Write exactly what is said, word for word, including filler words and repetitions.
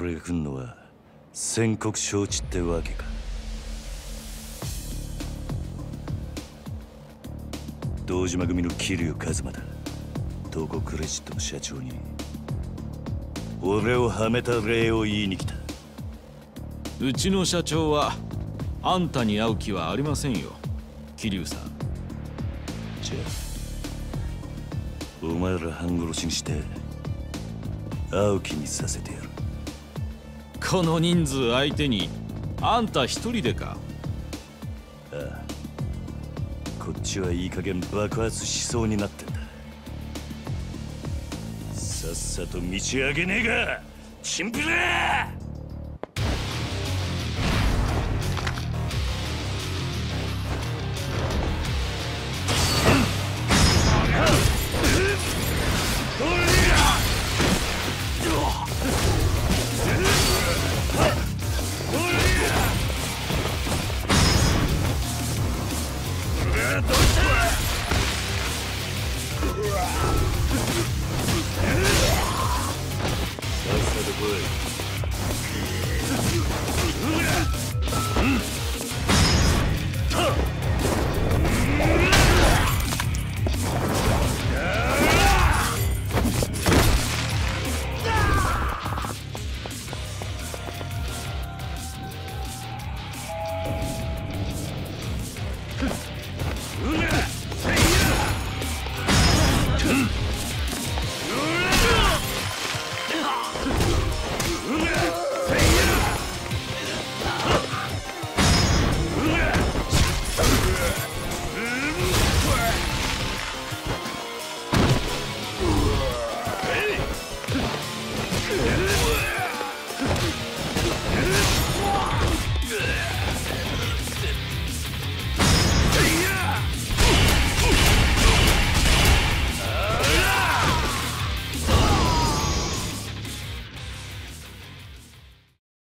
俺が来んのは宣告承知ってわけか。堂島組の桐生一馬だ。東国クレジットの社長に俺をはめた礼を言いに来た。 うちの社長はあんたに会う気はありませんよ、桐生さん。 じゃあお前ら半殺しにして会う気にさせてやる。 この人数相手にあんた一人でか。 ああ、こっちはいい加減爆発しそうになってんだ。さっさと道上げねえがチンピラ。うん